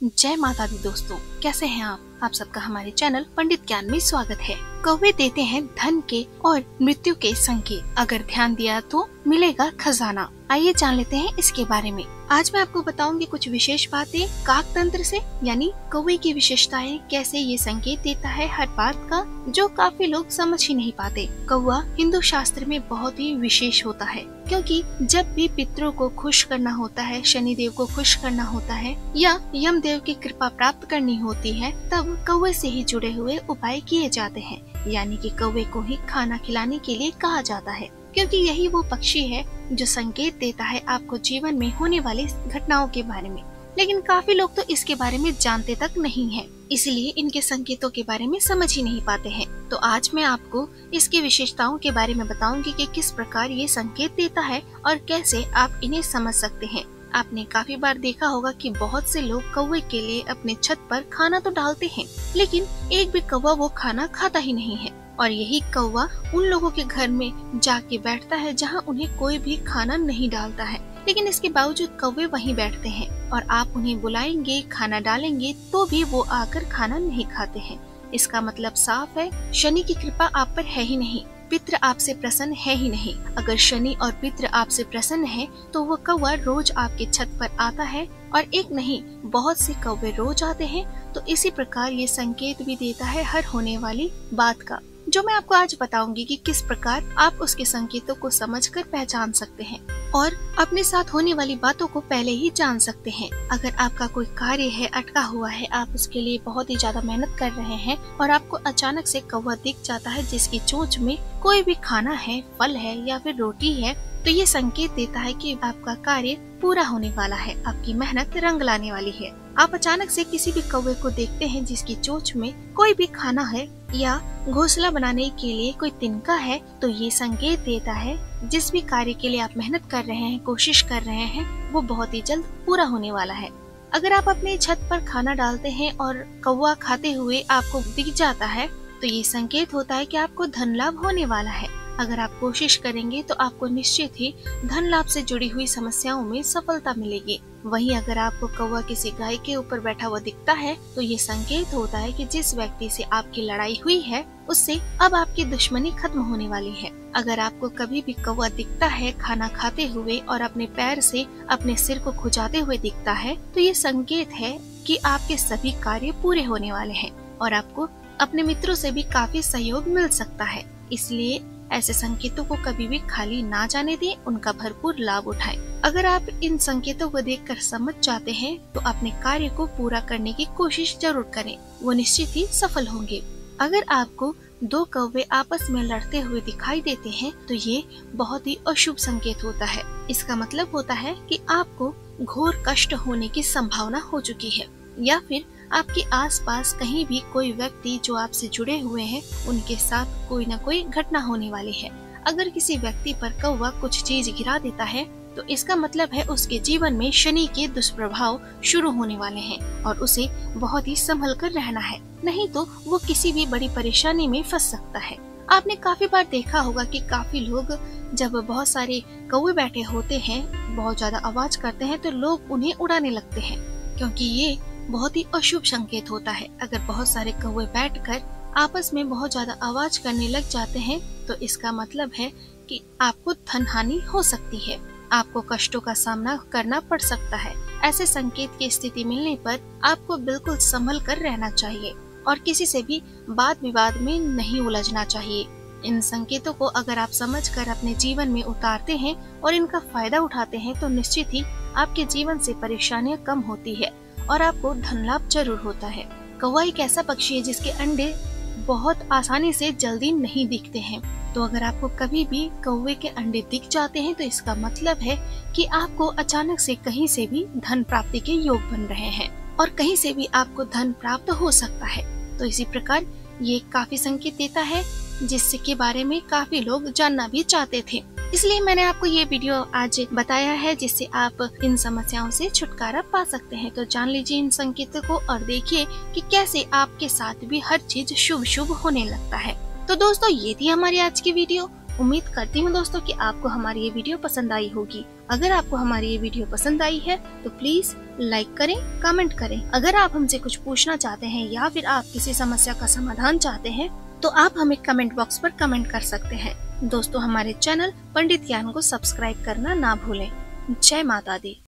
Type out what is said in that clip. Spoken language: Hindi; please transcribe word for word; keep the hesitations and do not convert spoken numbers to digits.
जय माता दी दोस्तों, कैसे हैं आप? आप सबका हमारे चैनल पंडित ज्ञान में स्वागत है। कौवे देते हैं धन के और मृत्यु के संकेत, अगर ध्यान दिया तो मिलेगा खजाना। आइए जान लेते हैं इसके बारे में। आज मैं आपको बताऊंगी कुछ विशेष बातें काक तंत्र से, यानी कौवे की विशेषताएं, कैसे ये संकेत देता है हर बात का, जो काफी लोग समझ ही नहीं पाते। कौवा हिंदू शास्त्र में बहुत ही विशेष होता है, क्योंकि जब भी पितरों को खुश करना होता है, शनि देव को खुश करना होता है या यम देव की कृपा प्राप्त करनी होती है, तब कौवे से ही जुड़े हुए उपाय किए जाते हैं। यानी कि कौवे को ही खाना खिलाने के लिए कहा जाता है, क्योंकि यही वो पक्षी है जो संकेत देता है आपको जीवन में होने वाली घटनाओं के बारे में। लेकिन काफी लोग तो इसके बारे में जानते तक नहीं हैं, इसलिए इनके संकेतों के बारे में समझ ही नहीं पाते हैं। तो आज मैं आपको इसकी विशेषताओं के बारे में बताऊंगी कि किस प्रकार ये संकेत देता है और कैसे आप इन्हें समझ सकते हैं। आपने काफी बार देखा होगा कि बहुत से लोग कौवे के लिए अपने छत पर खाना तो डालते हैं, लेकिन एक भी कौवा वो खाना खाता ही नहीं है। और यही कौवा उन लोगों के घर में जाके बैठता है जहां उन्हें कोई भी खाना नहीं डालता है, लेकिन इसके बावजूद कौवे वहीं बैठते हैं और आप उन्हें बुलाएंगे, खाना डालेंगे तो भी वो आकर खाना नहीं खाते हैं। इसका मतलब साफ है, शनि की कृपा आप पर है ही नहीं, पितृ आपसे प्रसन्न है ही नहीं। अगर शनि और पितृ आपसे प्रसन्न है तो वो कौवा रोज आपके छत पर आता है, और एक नहीं बहुत से कौवे रोज आते हैं। तो इसी प्रकार ये संकेत भी देता है हर होने वाली बात का, जो मैं आपको आज बताऊंगी कि किस प्रकार आप उसके संकेतों को समझकर पहचान सकते हैं और अपने साथ होने वाली बातों को पहले ही जान सकते हैं। अगर आपका कोई कार्य है अटका हुआ है, आप उसके लिए बहुत ही ज्यादा मेहनत कर रहे हैं और आपको अचानक से कौवा दिख जाता है जिसकी चोंच में कोई भी खाना है, फल है या फिर रोटी है, तो ये संकेत देता है कि आपका कार्य पूरा होने वाला है, आपकी मेहनत रंग लाने वाली है। आप अचानक से किसी भी कौवे को देखते हैं जिसकी चोंच में कोई भी खाना है या घोंसला बनाने के लिए कोई तिनका है, तो ये संकेत देता है जिस भी कार्य के लिए आप मेहनत कर रहे हैं, कोशिश कर रहे हैं, वो बहुत ही जल्द पूरा होने वाला है। अगर आप अपने छत पर खाना डालते हैं और कौवा खाते हुए आपको दिख जाता है, तो ये संकेत होता है कि आपको धन लाभ होने वाला है। अगर आप कोशिश करेंगे तो आपको निश्चित ही धन लाभ से जुड़ी हुई समस्याओं में सफलता मिलेगी। वहीं अगर आपको कौवा किसी गाय के ऊपर बैठा हुआ दिखता है, तो ये संकेत होता है कि जिस व्यक्ति से आपकी लड़ाई हुई है उससे अब आपकी दुश्मनी खत्म होने वाली है। अगर आपको कभी भी कौवा दिखता है खाना खाते हुए और अपने पैर से अपने सिर को खुजाते हुए दिखता है, तो ये संकेत है कि आपके सभी कार्य पूरे होने वाले हैं और आपको अपने मित्रों से भी काफी सहयोग मिल सकता है। इसलिए ऐसे संकेतों को कभी भी खाली ना जाने दें, उनका भरपूर लाभ उठाएं। अगर आप इन संकेतों को देखकर समझ जाते हैं तो अपने कार्य को पूरा करने की कोशिश जरूर करें, वो निश्चित ही सफल होंगे। अगर आपको दो कौवे आपस में लड़ते हुए दिखाई देते हैं तो ये बहुत ही अशुभ संकेत होता है। इसका मतलब होता है कि आपको घोर कष्ट होने की संभावना हो चुकी है, या फिर आपके आसपास कहीं भी कोई व्यक्ति जो आपसे जुड़े हुए हैं उनके साथ कोई न कोई घटना होने वाली है। अगर किसी व्यक्ति पर कौवा कुछ चीज गिरा देता है तो इसका मतलब है उसके जीवन में शनि के दुष्प्रभाव शुरू होने वाले हैं और उसे बहुत ही संभल कर रहना है, नहीं तो वो किसी भी बड़ी परेशानी में फंस सकता है। आपने काफी बार देखा होगा कि काफी लोग जब बहुत सारे कौवे बैठे होते हैं, बहुत ज्यादा आवाज करते हैं, तो लोग उन्हें उड़ाने लगते हैं, क्योंकि ये बहुत ही अशुभ संकेत होता है। अगर बहुत सारे कौवे बैठकर आपस में बहुत ज्यादा आवाज करने लग जाते हैं तो इसका मतलब है कि आपको धन हानि हो सकती है, आपको कष्टों का सामना करना पड़ सकता है। ऐसे संकेत की स्थिति मिलने पर आपको बिल्कुल संभल कर रहना चाहिए और किसी से भी वाद विवाद में नहीं उलझना चाहिए। इन संकेतों को अगर आप समझकर अपने जीवन में उतारते हैं और इनका फायदा उठाते हैं तो निश्चित ही आपके जीवन से परेशानियां कम होती है और आपको धन लाभ जरूर होता है। कौवा एक ऐसा पक्षी है जिसके अंडे बहुत आसानी से जल्दी नहीं दिखते हैं, तो अगर आपको कभी भी कौवे के अंडे दिख जाते हैं तो इसका मतलब है कि आपको अचानक से कहीं से भी धन प्राप्ति के योग बन रहे हैं और कहीं से भी आपको धन प्राप्त हो सकता है। तो इसी प्रकार ये काफी संकेत देता है जिसके के बारे में काफी लोग जानना भी चाहते थे, इसलिए मैंने आपको ये वीडियो आज बताया है जिससे आप इन समस्याओं से छुटकारा पा सकते हैं। तो जान लीजिए इन संकेतों को और देखिए कि कैसे आपके साथ भी हर चीज शुभ शुभ होने लगता है। तो दोस्तों ये थी हमारी आज की वीडियो। उम्मीद करती हूँ दोस्तों कि आपको हमारी ये वीडियो पसंद आई होगी। अगर आपको हमारी ये वीडियो पसंद आई है तो प्लीज लाइक करें, कमेंट करें। अगर आप हमसे कुछ पूछना चाहते हैं या फिर आप किसी समस्या का समाधान चाहते हैं तो आप हमें कमेंट बॉक्स पर कमेंट कर सकते हैं। दोस्तों, हमारे चैनल पंडित ज्ञान को सब्सक्राइब करना ना भूलें। जय माता दी।